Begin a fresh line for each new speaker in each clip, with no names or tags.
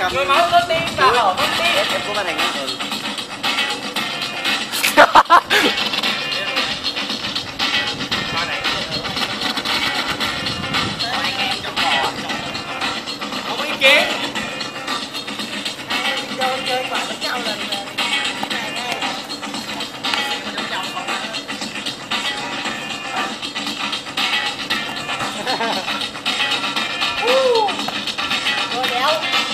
Người mẫu có tiếng và hổ có tiếng.
Em của màn hình á.
Không ý kiến.
Chơi quả với nhau lần này ngay. Rồi đéo.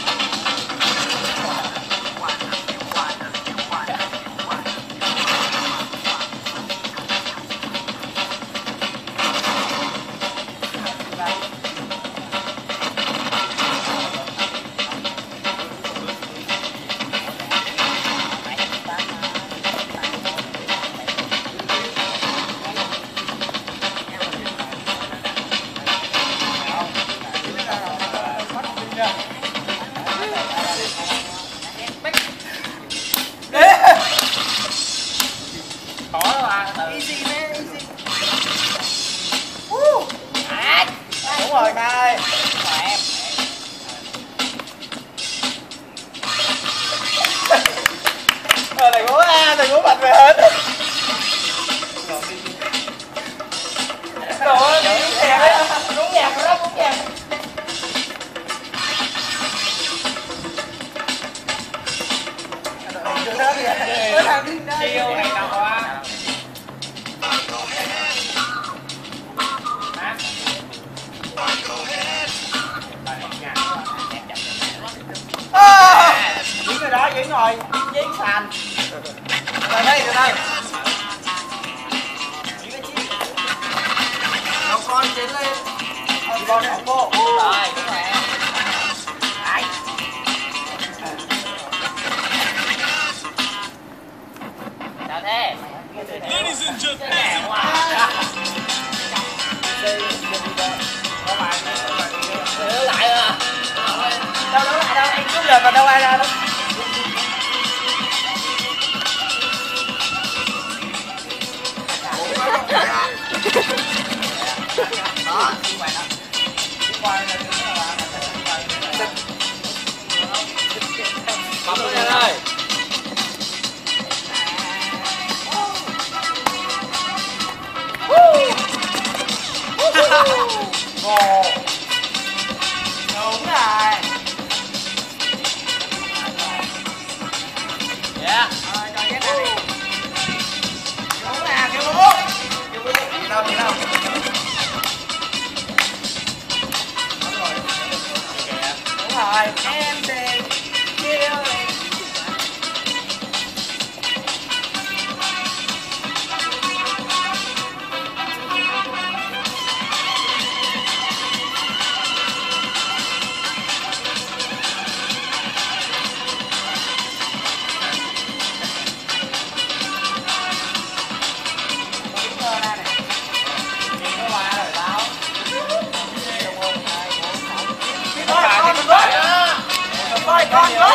Khó đâu à.
Easy man, easy.
Đúng rồi Khai. Thầy cố thầy cố bật về hết.
Đồ ơi, đúng nhạc đó, đúng nhạc.
Chiêu này đâu quá.
Dính rồi đó, dính rồi. Dính sàn. Rồi đây, rồi đây. Đầu con tiến lên. Con ổng vô.
Rồi, đúng rồi.
Đấy.
Sao thế?
Ladies and gentlemen.
Nè quá. Đưa lại à.
Đâu lại đâu, anh cứ lượt vào đâu ai ra đâu.
Đó.
Bấm lên ơi.
Ngộ. Đúng rồi.
Yeah.
Rồi, còn cái này đi.
Đúng nè, kêu bố. Đâu đi đâu. Đúng rồi.
Em thì chiêu này.
Con nữa.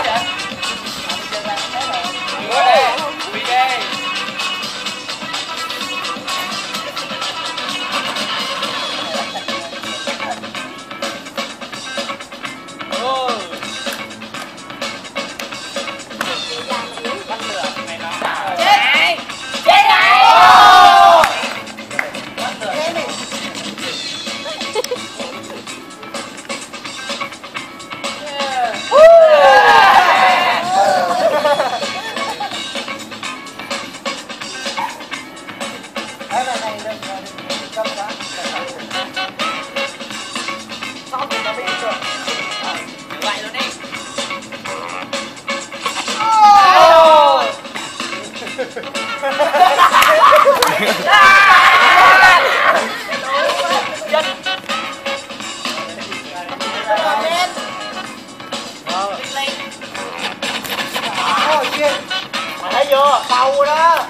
Thấy chưa? Sâu đó.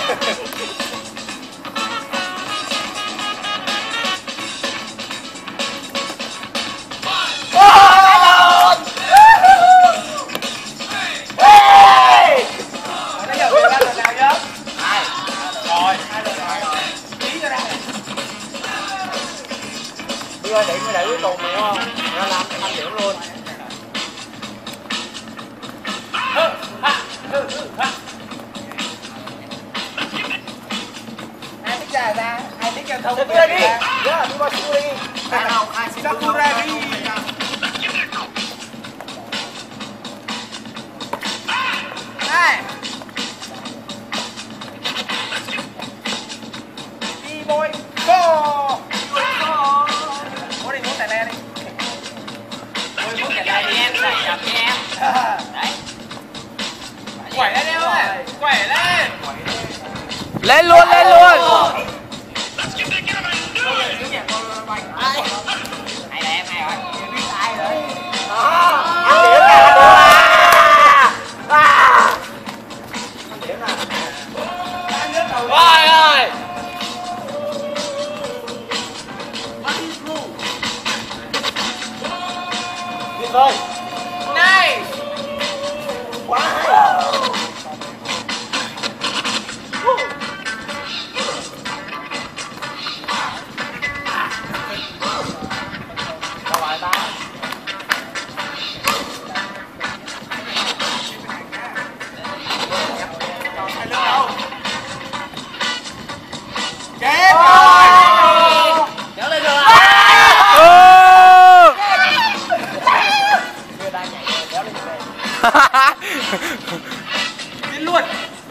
Đưa điện để cuối cùng mày không? Ra làm anh điểm luôn.
Ai thích ra ra, ai thích giao thông
Đi ra đi. Dạ, đi qua xuống đi.
ai xin ra đi. Này. Đi boy, go. Muốn đi muốn tại đây đi.
Muốn cái này thì em đẩy chậm đi em. Đấy.
Quẩy lên em ơi. Quẩy lên.
Lên luôn, lên luôn.
Hay là em hay rồi.
Biết ai rồi.
Anh điểm nè. Anh điểm nè.
Rồi ơi.
Tuyệt vời.
Này.
Quá hay. Đâu rồi ta?
Chết rồi.
Kéo lên rồi.
Người ta nhảy rồi, kéo lên về.
Đi luôn.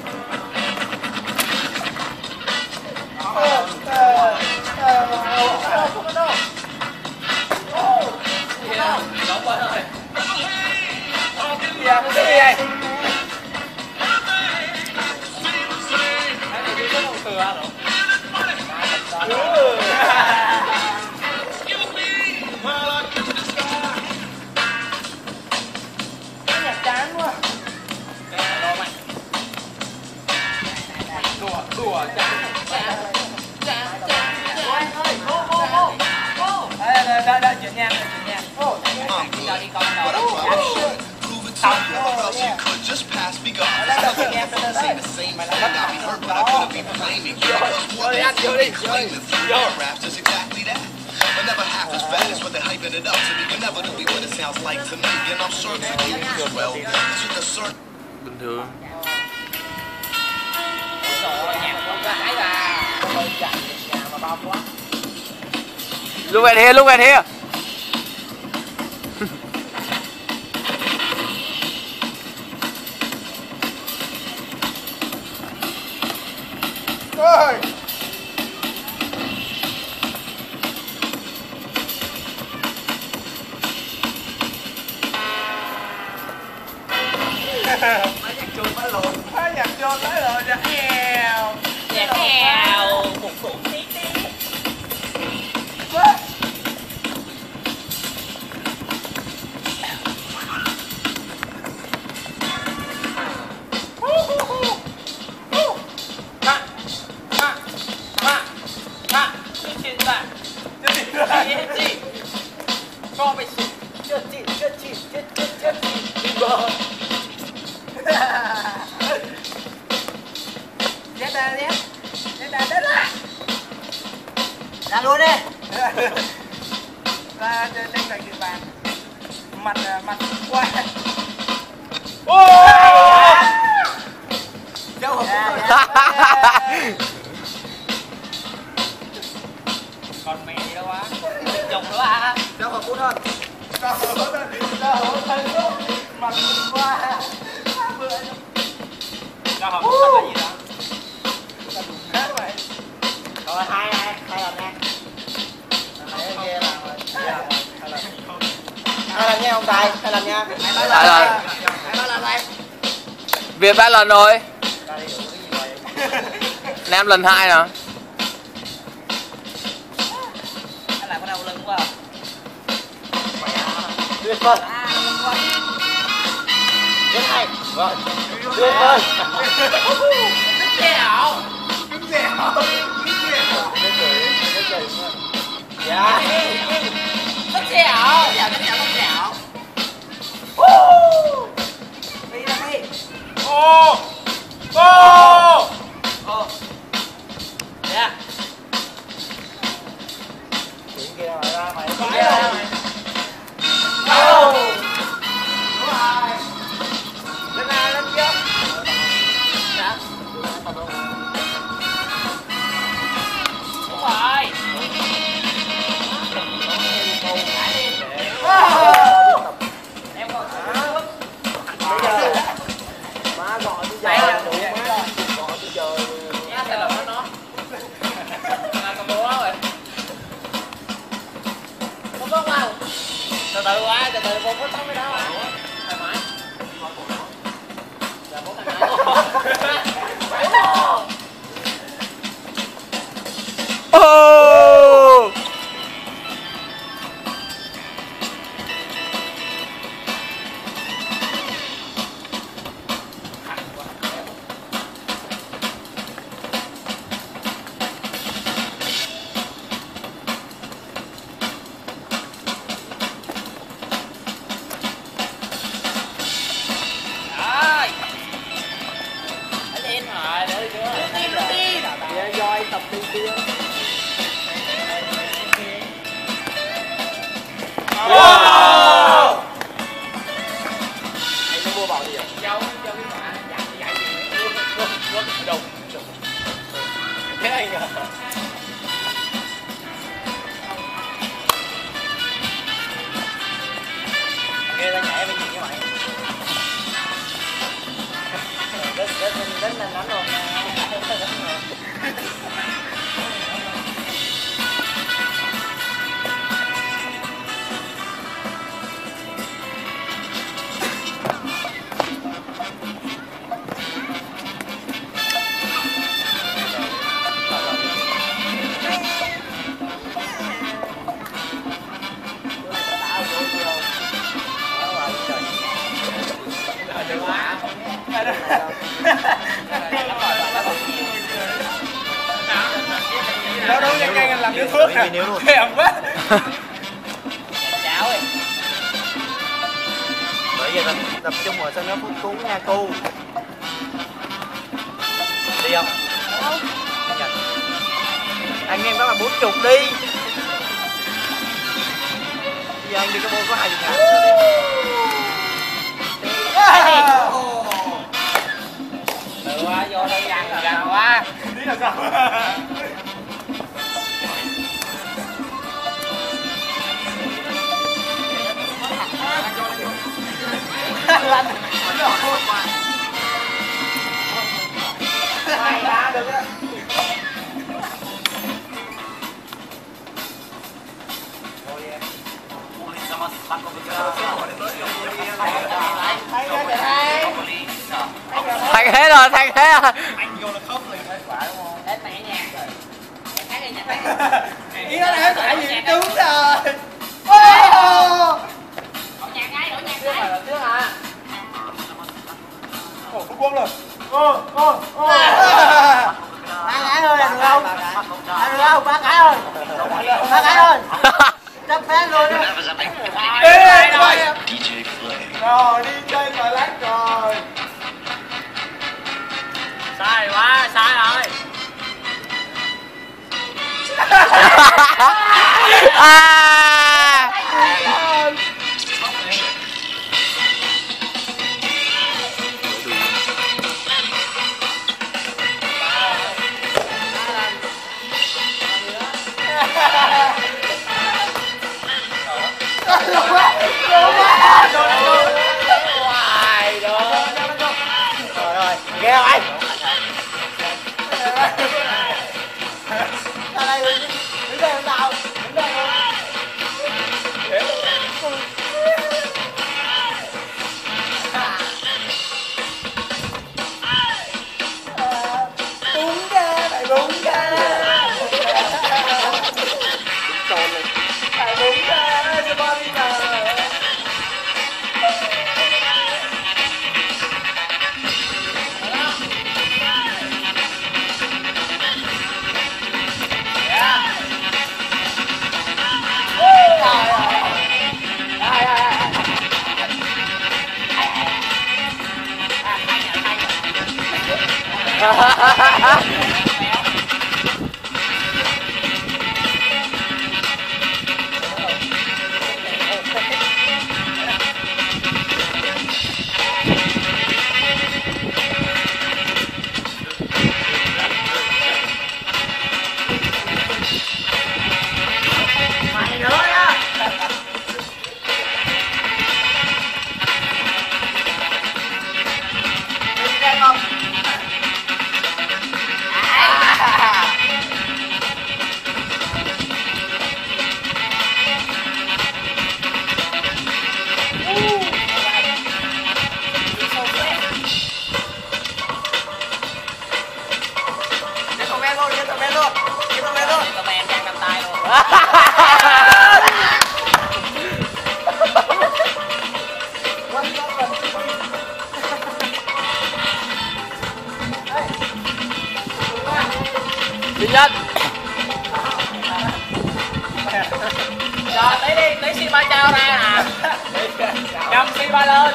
Đóng quá rồi.
Dạ, cái gì vậy?
Cái này đi có một từ à rồi.
Cái nhạc chán quá.
Đùa chán.
Đợi chuyển nhạc, chuyển nhạc.
Cho đi con đầu.
Just pass me God.
Đợi chuyển nhạc, đợi.
Mày làm đất nào? I couldn't be blaming you. What
ăn vô đi.
claiming through their raps is exactly that. But never half as bad as what they're hyping it up to be. Inevitably what it sounds like to me. And I'm sure to you as well. This is the certain.
Bình thường.
Trời ơi, nhạc con gái là.
Hơi chạy nhà mà bao quá.
Look at here, look at here.
Ôi.
Mấy nhạc chuột phải lộn.
Hai nhạc cho tới rồi nhạc heo.
Nhạc heo. Cục cục tí tí.
Cho mày xịt. Chết chị. Đi bờ.
Chết ra đến là.
Ra luôn đi.
Ra trên cạnh địa bàn. Mặt qua.
Đâu hộp
Còn mẹ gì đâu á. Dùng nữa à.
Đâu hộp hơn.
Mặt qua.
Cho hộp sắp là gì đó.
Rồi hai lần nha. Này kia làm rồi. Hai lần nha ông Tài, hai lần nha.
Hai lần.
Hai ba lần này.
Việt 3 lần rồi.
Ra đi đủ cái gì vậy?
Nam lần 2 nè.
Cái này có đau lưng quá.
Tuyệt vời. Rất hay. Rồi. Tuyệt vời.
Rất dẻo.
Dạ.
Thích xẻo. Dạ thích xẻo thích xẻo.
Đi ra đi.
Ô. Ô.
Dạ.
Chuyện kia mày ra mày.
Chuyện kia ra mày.
Go. Đúng rồi. Lên nào lên chưa?
Dạ. Đúng rồi. Em còn
Bây giờ má gọi bây giờ tụi má gọi bây giờ
nhá sẽ là nó là cầm búa rồi không có đâu từ từ qua từ từ vô có tóc cái đó mà thoải mái là bố thằng này
Ô.
rồi phải lên rồi để chưa
về roi tập đi kia.
Wow.
Anh nó mua bảo gì vậy?
dâu cái quả dặn dạy
Đâu.
Thế anh à? Nghe ra nhảy bên gì với mày? Đến là đánh luôn nha.
Nó đấu nhanh nhanh làm đứa thuốc nè. Thèm quá.
cháo ơi
Bởi vì tập trung vào sân nó phút cuốn nha cô. Đi không? Anh em đó là 40 đi. Bây giờ anh đi cái môn có 20.000.
từ qua vô đây gần quá
Đi là sao?
Mày ra được á.
Thành hết rồi, thành hết rồi.
Anh vô là khóc liền.
đến mẹ nhạc rồi hát đi nhạc
Ý nó nói tại vì đúng rồi.
đổi nhạc ngay đổi nhạc
Trước
ngay
là trước hả?
Ồ, phút quân rồi.
Ba cái thôi là được không? Là được không? Ba cái thôi. Ba cái thôi. Chấp phép luôn á.
Ê, rồi. Rồi, đi chơi mà lát rồi.
sai quá sai rồi
À.
Rồi, ghê rồi. Ra đây đứng đây tao. Đứng đây luôn. Mày nữa đó. Đi ra không?
Comment đang cầm tay luôn.
Duy nhất.
Rồi lấy đi, lấy xi ba trao ra nè. Cầm xi ba lên.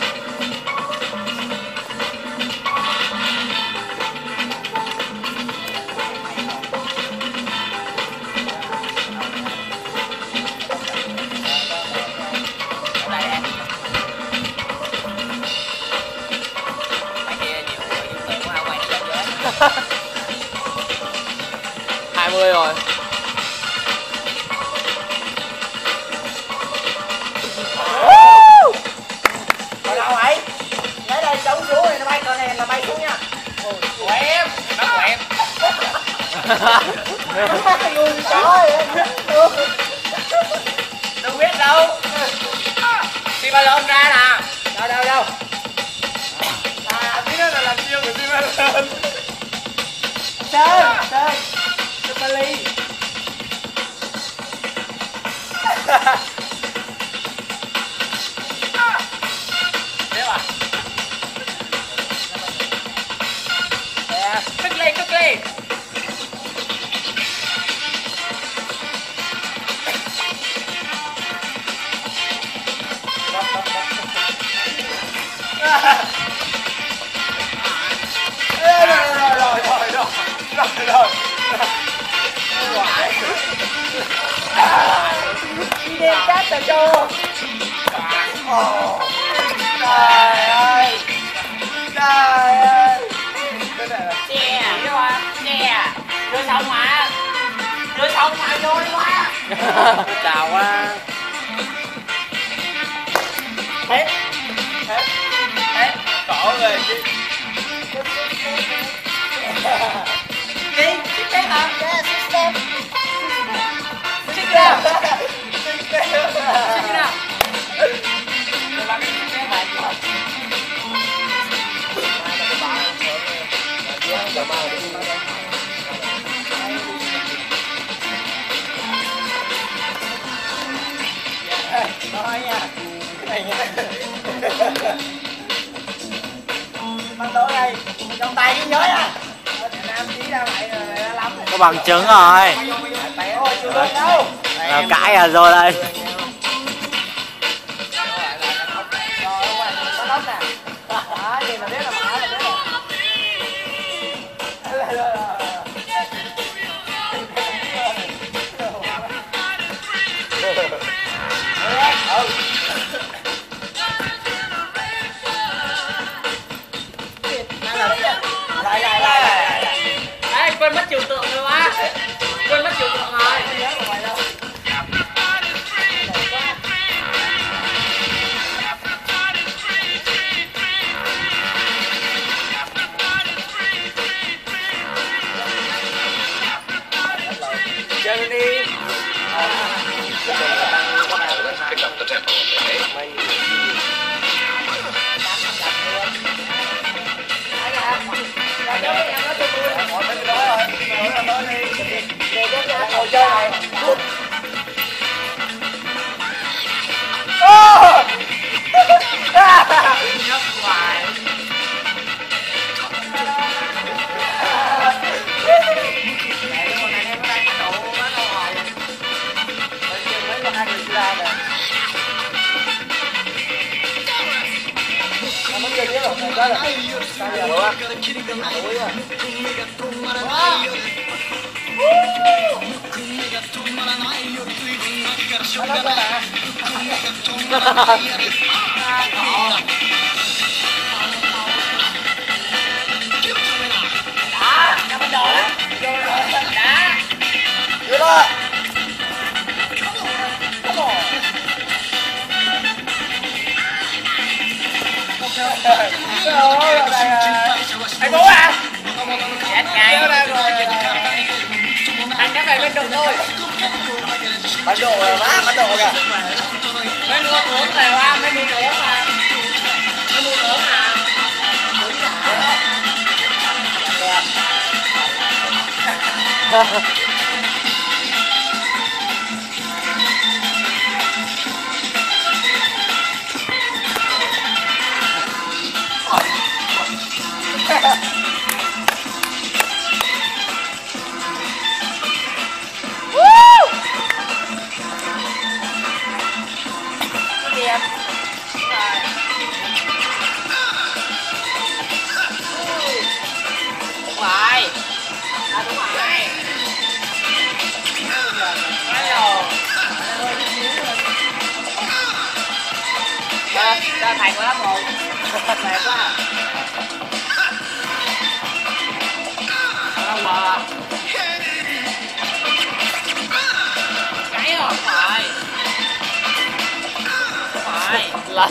Mấy kia nhiều người dùng tiền của hai quay đi lên dưới.
20 rồi.
Rồi đâu vậy? Lấy đây chống xuống này, nó bay cờ này là bay xuống nha.
Quẹt, nó quẹt.
Luôn trời ơi.
Đừng biết đâu. Xi ba lên ra nè.
Đâu đâu đâu.
À, biết đó là làm chiêu của Jim Allen.
Sơn, Sơn. Super Lee.
Biết à? Cất lên, cất lên.
Rồi.
Đi đêm cát từ cho.
Trời ơi. Trời ơi. Cái này là
Chè, chứ mà. Chè. Đưa xong mà. Đưa xong mà vô đi quá.
Chào quá.
Hết.
hết cổ rồi chứ.
Đi, xích tết hả? Dạ, xích tết.
Xích ra.
Xích tết.
Xích ra.
Nói nha. Cái này nha. Băng đổ đây. Trong tay cái nhói à. Nam chí ra lại rồi ra lắm.
Có bằng chứng rồi.
Ôi, chưa lên đâu.
Nào cãi à rồi đây.
Nó lắm nè. Đó, gì mà biết là mã là biết rồi.
Ê, quên mất trừu tượng rồi quá. Quên mất trừu tượng rồi.
Chân đi.
Pick up the tempo, okay?
Ngồi chơi này.
Nhấp hoài.
Mẹ con này em nó đang cái độ nó ngồi
hết rồi. Sao giờ nữa?
Anh bố à? Chết ngay. Anh cái này lên đường thôi.
Bắt độ rồi má, bắt độ kìa.
Mấy mua uống này qua, mấy mua uống mà. Mấy mua uống à? Đẹp. Đúng rồi. À đúng rồi. Nói rồi. Ra thành quá một. Đẹp quá. Đâu bờ. Cái rồi phải. Phải.
Lần.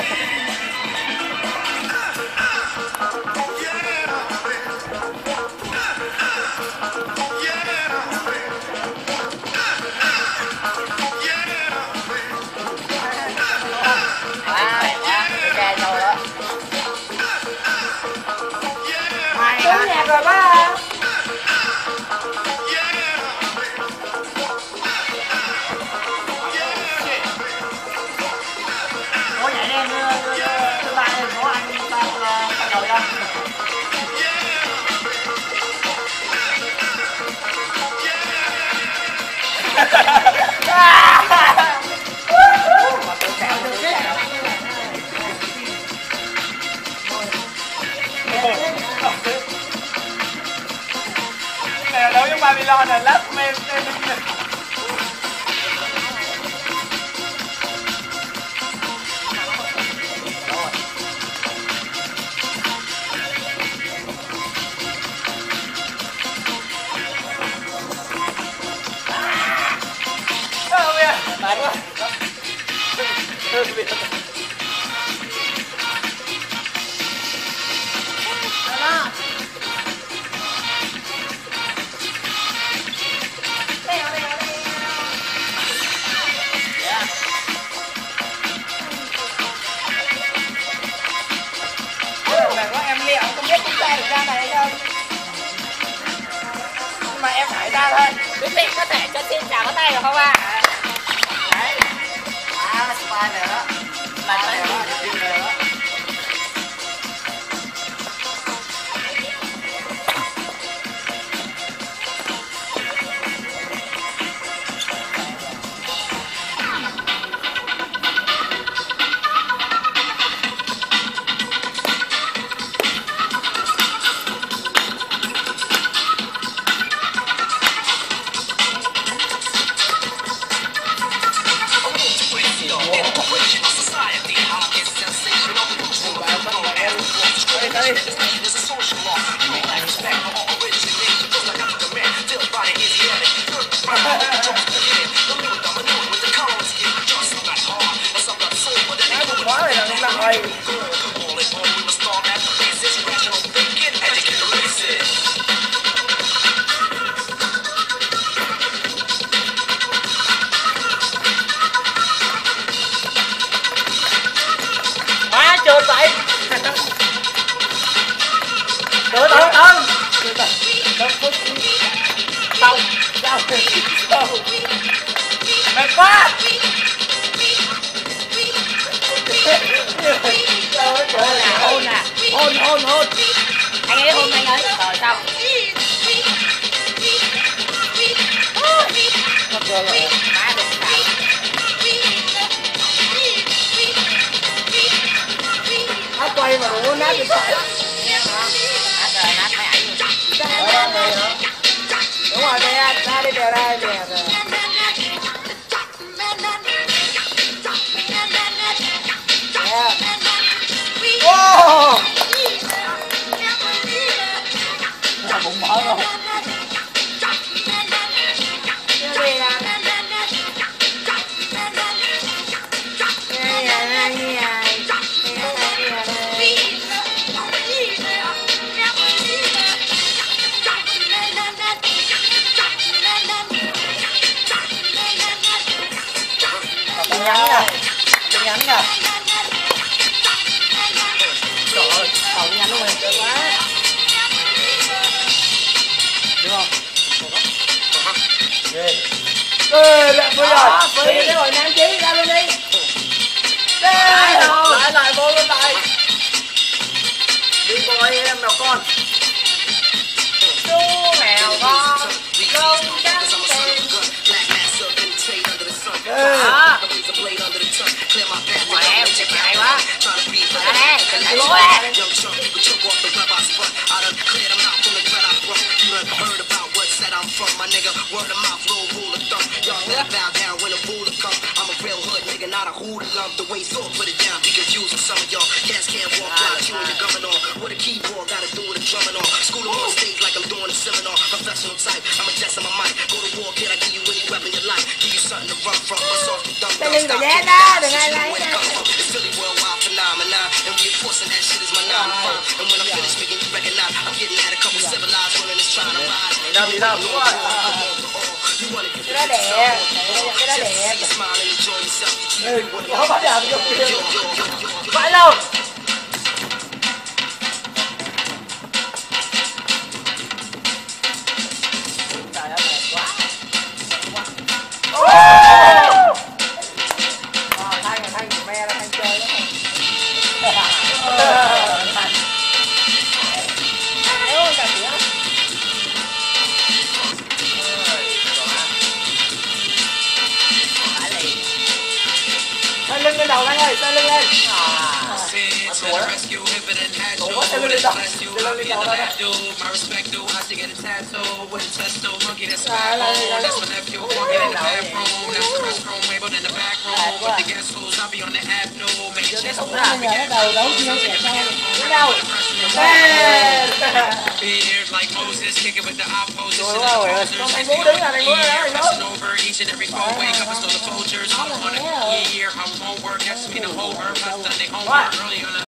Đúng nhạc rồi ba. Ủa vậy đi, thứ ba thì có anh ta đầu ra.
Này là đấu giống Babylon là lắp mê.
Mà em phải ra thôi.
Quý vị có thể cho xin chào có tay được không ạ?
Đấy. À, spy này đó. Là này đó, này đó.
Má trượt vậy.
Từ
Mệt quá. Hôn nè. Hôn. Anh ấy hôn anh ấy. Rồi xong. Má đừng xạo.
Nó quay
quay mà đừng có nát điện thoại.
Nát rồi, nát máy ảnh rồi.
Đúng rồi, ra đi bè ra bè. Wow.
Bụng mở rồi.
Tin nhắn nè. Tin nhắn nè. Trời ơi, tao tin nhắn luôn em. Được quá. Được không? Ghê. Ê, đẹp quá rồi. Đi cái rồi Nam Chí ra luôn đi. Lại vô luôn lại. Đi coi em mèo con.
Chú mèo con lông trắng đen. Ngoài em chạy hay quá. Ra đây, chạy lố đây.
Not a hoodlum, the way Thor put it down, be confused with some of y'all. Cats can't walk like you and your governor on. What a keyboard gotta do with a drumming on. School them on stage like I'm doing a seminar. Professional type, I'm a test on my mic. Go to war, kid, I give you any weapon you like. Give you something to run from. What's off the dumb dumb stop. It's Philly worldwide phenomenon. And reinforcing that shit is my 9 to 5. And when I'm finished making you recognize, I'm getting at a couple civilized women that's trying to ride.
Đi đâu, đúng rồi.
Cái đó đẹp, cái đó đẹp.
Không phải làm vô kia. Phải luôn.
Trời ơi, đẹp quá.
Thanh me ra thanh chơi đó. Xoay lưng lên đầu Thanh ơi, xoay lưng lên. Ủa xoay lưng lên đầu. Xoay lưng lên đầu đó. Đầu đấu chưa kẹt sao? Đứng đâu? Rồi ơi, con anh Phú đứng là anh Phú đó, anh Phú.